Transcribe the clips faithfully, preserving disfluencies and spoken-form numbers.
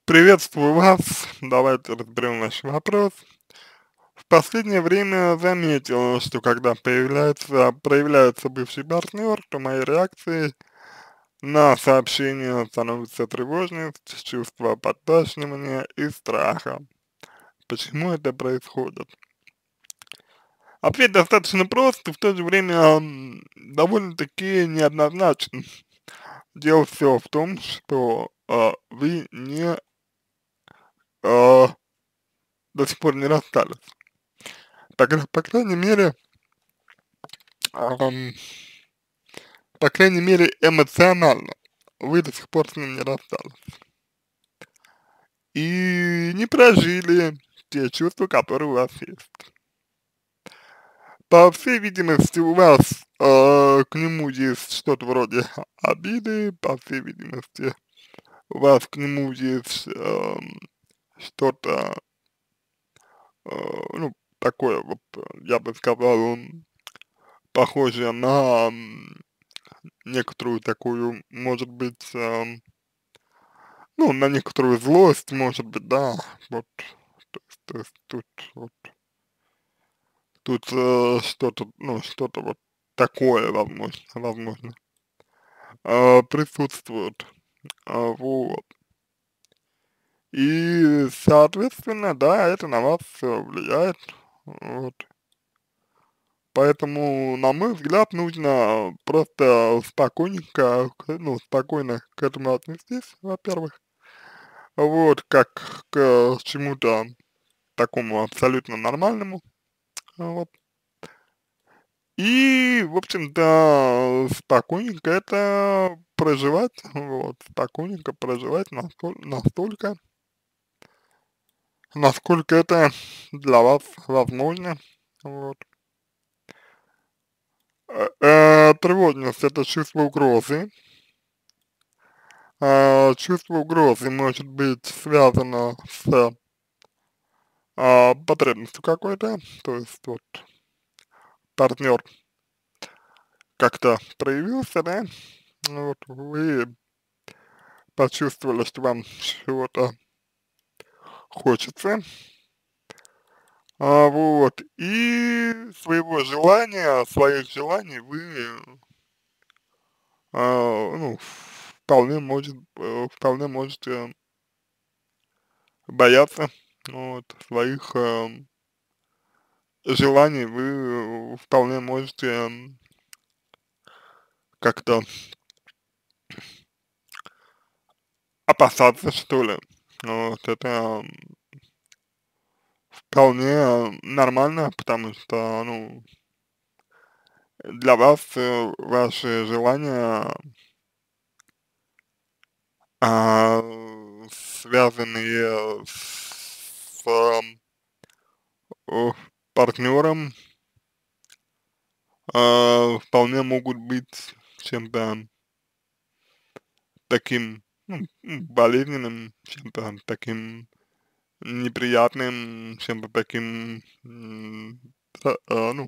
Приветствую вас. Давайте разберем ваш вопрос. В последнее время заметил, что когда появляется, проявляется бывший партнер, то мои реакции на сообщения становятся тревожность, чувство подташнивания и страха. Почему это происходит? Ответ достаточно прост и в то же время м, довольно-таки неоднозначен. Дело все в том, что а, вы не а, до сих пор не расстались. По, кра- по крайней мере, ам, по крайней мере, эмоционально вы до сих пор с ним не расстались. И не прожили те чувства, которые у вас есть. По всей видимости, у вас э, к нему есть что-то вроде обиды, по всей видимости, у вас к нему есть эм, что-то, э, ну, такое вот, э, я бы сказал, м, похожее на м, некоторую такую, может быть, эм, ну, на некоторую злость, может быть, да, вот, то есть, то есть тут вот, тут э, что-то, ну, что-то вот такое, возможно, возможно, э, присутствует, а, вот. И, соответственно, да, это на вас э, влияет, вот. Поэтому, на мой взгляд, нужно просто спокойненько, к- ну, спокойно к этому отнестись, во-первых, вот, как к чему-то такому абсолютно нормальному, вот. И, в общем-то, спокойненько это проживать, вот, спокойненько проживать настоль, настолько, насколько это для вас возможно, вот. Э, э, тревожность — это чувство угрозы. Э, чувство угрозы может быть связано с а, потребностью какой-то, то есть вот партнер как-то проявился, да, вот вы почувствовали, что вам чего-то хочется, а, вот, и своего желания, своих желаний вы, а, ну, вполне может, э, вполне можете бояться, вот, своих эм, желаний вы вполне можете м, как-то опасаться, что ли, вот, это м, вполне нормально, потому что, ну, для вас э, ваши желания а, связанные с, ам, о, партнером, а, вполне могут быть чем-то таким, ну, м, болезненным, чем-то таким неприятным, чем-то таким, м, та- а, ну,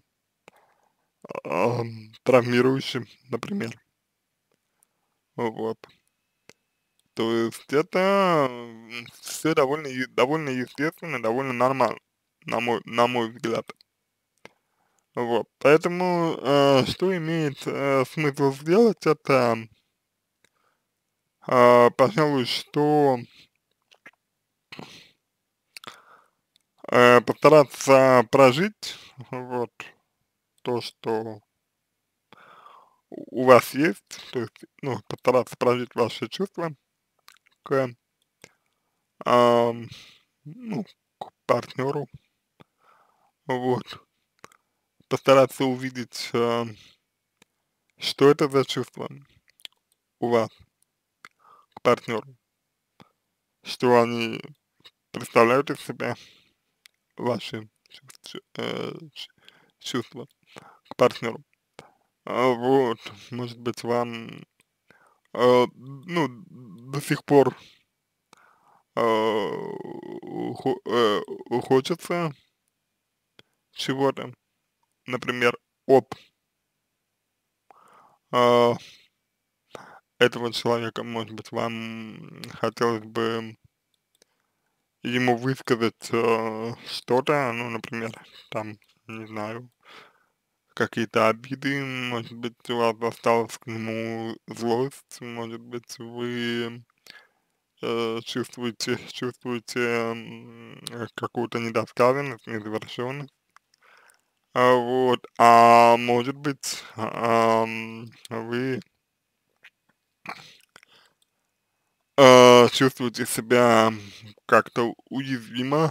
ам, травмирующим, например. Вот. То есть это все довольно, е- довольно естественно, довольно нормально, на мой, на мой взгляд. Вот, поэтому, э, что имеет, э, смысл сделать, это, а, пожалуй, что, э, постараться прожить вот то, что у у вас есть, то есть, ну, постараться прожить ваши чувства к, ам, ну, к партнеру, вот, постараться увидеть, а, что это за чувства у вас к партнеру, что они представляют из себя, ваши чувств- э, ч- чувства к партнеру. А, вот, может быть, вам, а, ну, до сих пор, а, хо э, хочется чего-то, например, от, а, этого человека, может быть, вам хотелось бы ему высказать э, что-то, ну, например, там, не знаю, какие-то обиды, может быть, у вас осталась к нему злость, может быть, вы э, чувствуете, чувствуете м, э, какую-то недосказанность, незавершенность, а, вот, а может быть, ам, вы э, чувствуете себя как-то уязвимо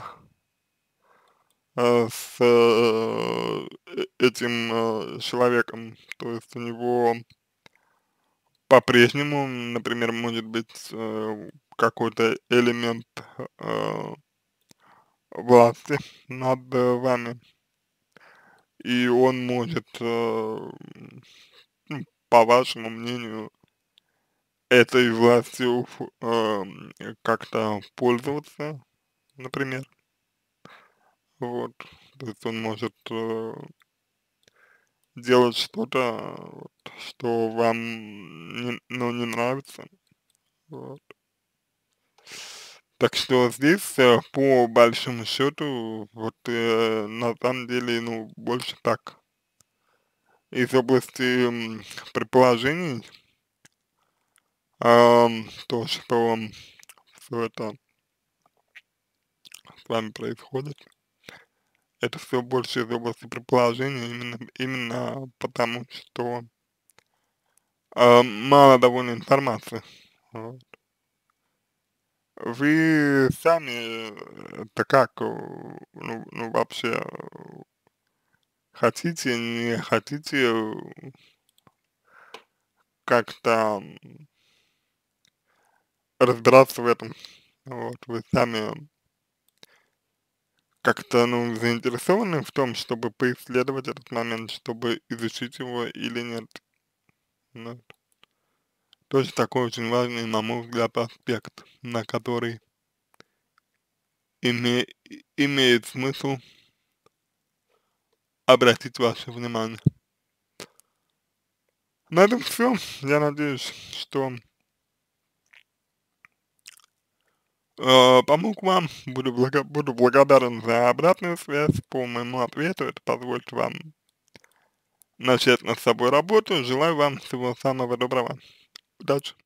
э, с э, э- этим э, человеком, то есть у него по-прежнему, например, может быть э, какой-то элемент э, власти над э, вами, и он может, э, ну, по вашему мнению, этой властью эм, как-то пользоваться, например, вот, то есть он может э, делать что-то, вот, что вам не, ну, не нравится, вот. Так что здесь, э, по большому счету, вот, э, на самом деле, ну, больше так, из области м, предположений, ам, то, что все это с вами происходит, это все больше из области предположения, именно, именно потому, что а, мало довольно информации. Вот. Вы сами, э, это как, э, ну, ну вообще, э, хотите, не хотите э, как-то м, разбираться в этом? Вот, вы сами как-то, ну, заинтересованы в том, чтобы поисследовать этот момент, чтобы изучить его или нет? Ну, тоже такой очень важный, на мой взгляд, аспект, на который име, имеет смысл обратить ваше внимание. На этом все. Я надеюсь, что э, помог вам. Буду, благо- буду благодарен за обратную связь по моему ответу. Это позволит вам начать над собой работу. Желаю вам всего самого доброго. Удачи.